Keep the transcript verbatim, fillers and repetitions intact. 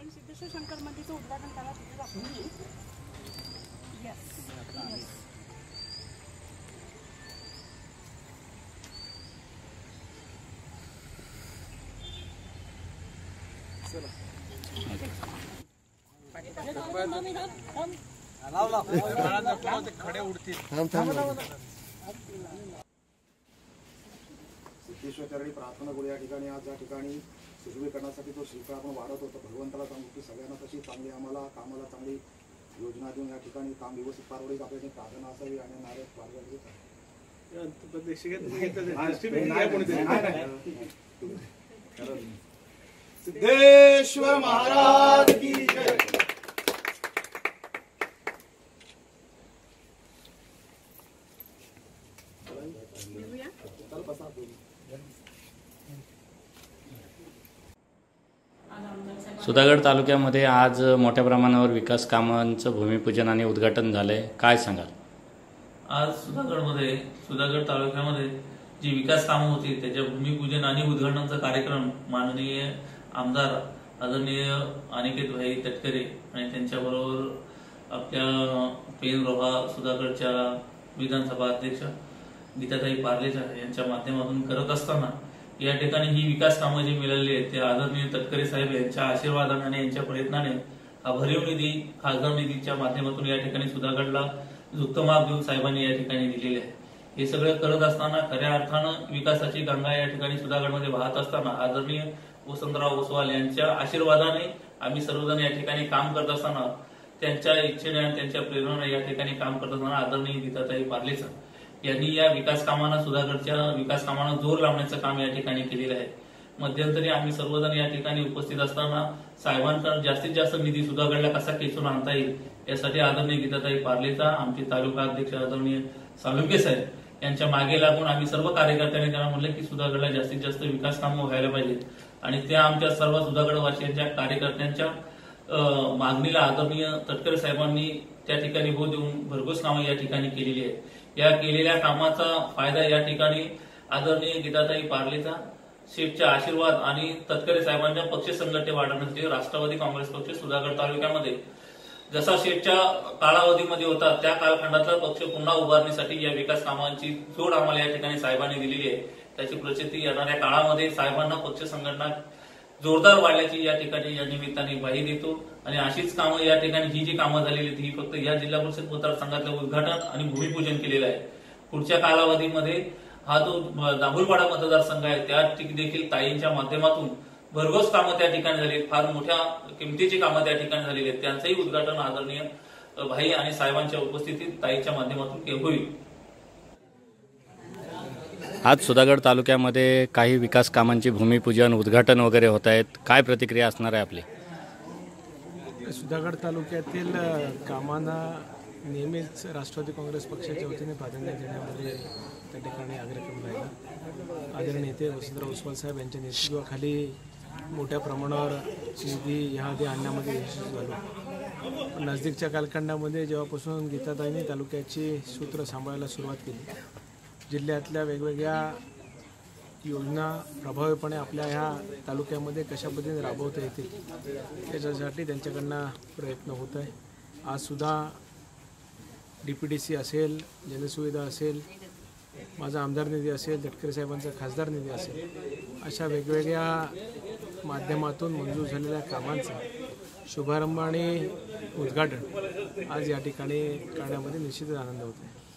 आपण सिद्धेश्वर शंकर मंदिराचं उद्घाटन करा तिथे दाखवू. यस खडे उडतील. सिद्धेश्वर चरणी प्रार्थना करू. या ठिकाणी आज या ठिकाणी सुशोभीकरणासाठी तो शिल्प आपण वाढत होतो. भगवंताला सांगू की सगळ्यांना तशी चांगली आम्हाला कामाला चांगली योजना देऊन या ठिकाणी काम व्यवस्थित पारवडीत आपल्याची प्रार्थना असावी आणि नारळ पारवडी. सिद्धेश्वर महाराज की जय. सुधागड तालुक्यामध्ये आज मोठ्या प्रमाणावर विकास कामांचं भूमिपूजन आणि उद्घाटन झालंय, काय सांगाल? आज सुधागडमध्ये सुधागड तालुक्यामध्ये जी विकास कामं होती त्याच्या भूमिपूजन आणि उद्घाटनाचा कार्यक्रम माननीय आमदार आदरणीय अनिकेत भाई तटकरे आणि त्यांच्याबरोबर आपल्या पेन रोहा सुधागडच्या विधानसभा अध्यक्ष गीताताई पार्लेचा यांच्या माध्यमातून करत असताना या ठिकाणी ही विकास कामं जी मिळाली आहेत ते आदरणीय तटकरे साहेब यांच्या आशीर्वादाने आणि यांच्या प्रयत्नाने हा भरीव निधी खासदार निधीच्या माध्यमातून या ठिकाणी सुधागडला उत्तमाप देऊन साहेबांनी या ठिकाणी दिलेले आहे. हे सगळं करत असताना खऱ्या अर्थानं विकासाची गंगा या ठिकाणी सुधागडमध्ये वाहत असताना आदरणीय वसंतराव ओसवाल यांच्या आशीर्वादाने आम्ही सर्वजण या ठिकाणी काम करत असताना त्यांच्या इच्छेने आणि त्यांच्या प्रेरणेने या ठिकाणी काम करत असताना आदरणीय गीताताई पार्लेचा यांनी या विकास कामांना सुधागडच्या विकास कामांना जोर लावण्याचं काम या ठिकाणी केलेलं आहे. मध्यंतरी आम्ही सर्वजण या ठिकाणी उपस्थित असताना साहेबांकडे जास्तीत जास्त निधी सुधागडला कसा खेचून आणता येईल यासाठी आदरणीय गीताताई पार्लेचा आमचे तालुका अध्यक्ष आदरणीय सालुंके साहेब यांच्या मागे लागून आम्ही सर्व कार्यकर्त्यांनी त्यांना म्हणलं की सुधागडला जास्तीत जास्त विकास कामं व्हायला पाहिजेत आणि त्या आमच्या सर्व सुधागडवासियांच्या कार्यकर्त्यांच्या मागणीला आदरणीय तटकरे साहेबांनी त्या ठिकाणी हो देऊन भरघोस कामं या ठिकाणी केलेली आहे. या केलेल्या कामाचा फायदा या ठिकाणी आदरणीय गीताताई पार्लेचा शेठच्या आशीर्वाद आणि तटकरे साहेबांच्या पक्ष संघटने वाढवण्यासाठी राष्ट्रवादी काँग्रेस पक्ष सुधागड तालुक्यामध्ये जसा शेठच्या कालावधीमध्ये होता त्या कालखंडातला पक्ष पुन्हा उभारण्यासाठी या विकास कामांची जोड आम्हाला या ठिकाणी साहेबांनी दिलेली आहे. त्याची प्रचिती येणाऱ्या काळामध्ये साहेबांना पक्ष संघटना जोरदार वाढल्याची या ठिकाणी या निमित्ताने ग्वाही देतो आणि अशीच कामं या ठिकाणी ही जी कामं झालेली आहेत ही फक्त या जिल्हा परिषद मतदारसंघातलं उद्घाटन आणि भूमिपूजन केलेलं आहे. पुढच्या कालावधीमध्ये हा जो दाभोलपाडा मतदारसंघ आहे त्या देखील ताईंच्या माध्यमातून भरघोस कामं त्या ठिकाणी झाली, फार मोठ्या किमतीची कामं त्या ठिकाणी झालेली आहेत. त्यांचंही उद्घाटन आदरणीय भाई आणि साहेबांच्या उपस्थितीत ताईच्या माध्यमातून होईल. आज सुधागड तालुक्यामध्ये काही विकास कामांची भूमिपूजन उद्घाटन वगैरे होत आहेत, काय प्रतिक्रिया असणार आहे आपली? सुधागड तालुक्यातील कामांना नेहमीच राष्ट्रवादी काँग्रेस पक्षाच्या वतीने प्राधान्य देण्यामध्ये त्या ठिकाणी अग्रक्रम राहिला. आदरणीय नेते वसंतराव ओसवाल साहेब यांच्या नेतृत्वाखाली मोठ्या प्रमाणावर निधी ह्याआधी आणण्यामध्ये यशस्वी झालो. नजदीकच्या कालखंडामध्ये जेव्हापासून गीताताईंनी तालुक्याची सूत्र सांभाळायला सुरुवात केली, जिल्ह्यातल्या वेगवेगळ्या योजना प्रभावीपणे आपल्या ह्या तालुक्यामध्ये कशा पद्धतीने राबवता येतील त्याच्यासाठी त्यांच्याकडनं प्रयत्न होत आहे. आजसुद्धा डी पी डी सी असेल, जनसुविधा असेल, माझा आमदार निधी असेल, तटकरे साहेबांचा खासदार निधी असेल, अशा वेगवेगळ्या माध्यमातून मंजूर झालेल्या कामांचा शुभारंभ आणि उद्घाटन आज या ठिकाणी करण्यामध्ये निश्चितच आनंद होत आहे.